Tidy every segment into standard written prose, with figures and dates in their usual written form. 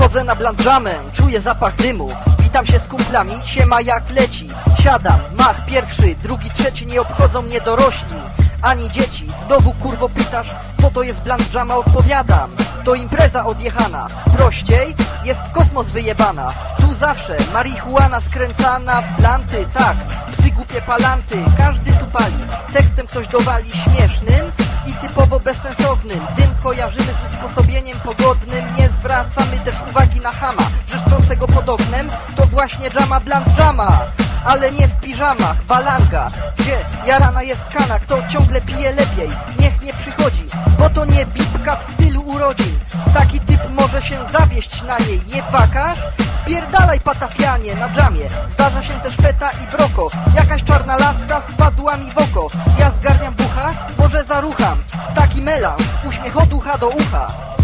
Wchodzę na blandżamę, czuję zapach dymu. Witam się z kumplami, siema jak leci. Siadam, mach pierwszy, drugi, trzeci. Nie obchodzą mnie dorośli, ani dzieci. Znowu kurwo pytasz, co to jest blandżama? Odpowiadam, to impreza odjechana. Prościej, jest w kosmos wyjebana. Tu zawsze marihuana skręcana w blanty. Tak, psy głupie palanty, każdy tu pali. Tekstem ktoś dowali śmiesznym i typowo bezsensownym. Dym kojarzymy z usposobieniem pogodnym. Nie zwracamy też uwagi na chama wrzeszczącego pod oknem. To właśnie dżama, blandżama, ale nie w piżamach. Balanga, gdzie jarana jest kana. Kto ciągle pije lepiej, niech nie przychodzi, bo to nie bibka w stylu urodzin. Taki typ może się zawieść na niej. Nie pakasz? Spierdalaj patafianie na dżamie. Zdarza się też feta i broko. Jakaś czarna laska wpadła mi w oko. Ja zgarniam bucha, może zarucham. Taki melanż, uśmiech od ucha do ucha.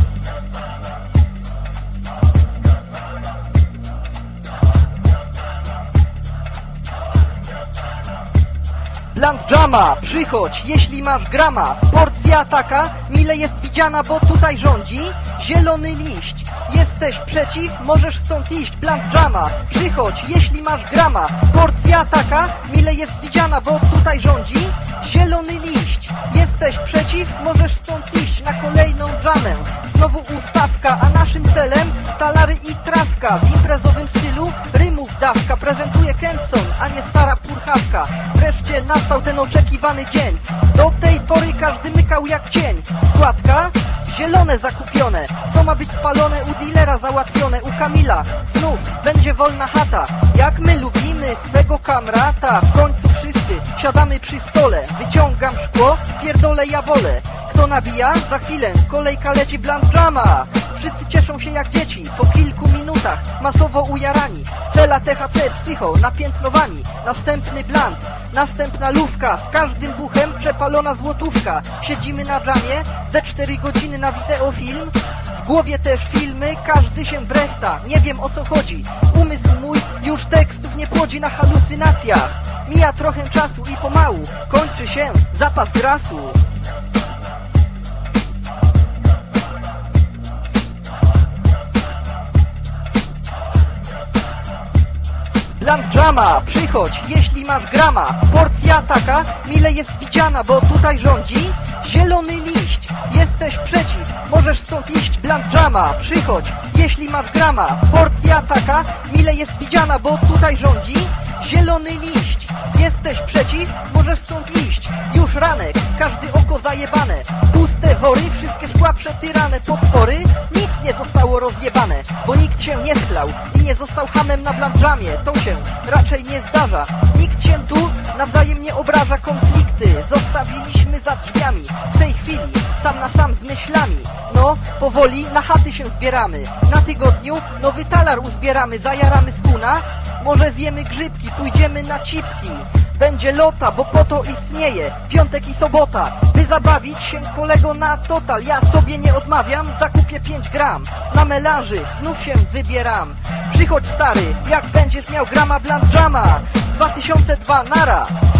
Blandżama, przychodź, jeśli masz grama. Porcja taka, mile jest widziana, bo tutaj rządzi zielony liść. Jesteś przeciw, możesz stąd iść. Blandżama, przychodź, jeśli masz grama. Porcja taka, mile jest widziana, bo tutaj rządzi zielony liść. Jesteś przeciw, możesz stąd iść na kolejną dżamę. Znowu ustawka, a naszym celem talary i trawka. W imprezowym stylu rymów dawka. Prezentuje Kęcon, a nie stara purchawka. Wreszcie nastał ten oczekiwany dzień. Do tej pory każdy mykał jak cień. Składka? Zielone zakupione. Co ma być spalone? U dealera załatwione. U Kamila znów będzie wolna chata. Jak my lubimy swego kamrata. W końcu wszyscy siadamy przy stole. Wyciągam szkło, pierdolę ja wolę. Kto nabija? Za chwilę kolejka leci. Blandżama. Wszyscy cieszą się jak dzieci. Po kilku minutach masowo ujarani. Cela THC, psycho, napiętnowani. Następny bland, następna lówka. Z każdym buchem przepalona złotówka. Siedzimy na dżamie, ze 4 godziny na wideofilm. W głowie też filmy, każdy się brechta. Nie wiem o co chodzi, umysł mój już tekstów nie płodzi na halucynacjach. Mija trochę czasu i pomału kończy się zapas grasu. Blandżama, przychodź, jeśli masz grama. Porcja taka, mile jest widziana, bo tutaj rządzi zielony liść. Jesteś przeciw, możesz stąd iść. Blandżama, przychodź, jeśli masz grama. Porcja taka, mile jest widziana, bo tutaj rządzi zielony liść. Jesteś przeciw, możesz stąd iść. Już ranek, każdy oko zajebane. Puste wory, wszystkie szkła przetyrane. Potwory, nic nie zostało rozjebane, bo nikt się nie schlał i nie został hamem na blandżamie. To się raczej nie zdarza. Nikt się tu nawzajem nie obraża. Konflikty zostawiliśmy za drzwiami. W tej chwili sam na sam z myślami. No, powoli na chaty się zbieramy. Na tygodniu nowy talar uzbieramy. Zajaramy skuna, może zjemy grzybki, pójdziemy na cipki. Będzie lota, bo po to istnieje piątek i sobota, by zabawić się kolego na total. Ja sobie nie odmawiam, zakupię 5 gram. Na melanży znów się wybieram. Przychodź stary, jak będziesz miał grama. Blandżama 2002, nara.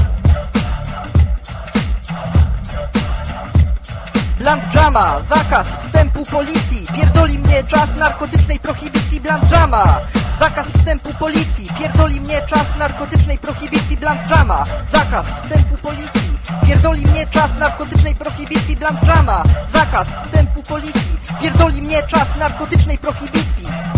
Blandżama, zakaz wstępu policji. Pierdoli mnie czas narkotycznej prohibicji. Blandżama, zakaz wstępu policji. Pierdoli mnie czas narkotycznej prohibicji. Blandżama, zakaz wstępu policji. Pierdoli mnie czas narkotycznej prohibicji. Blandżama, zakaz wstępu policji. Pierdoli mnie czas narkotycznej prohibicji.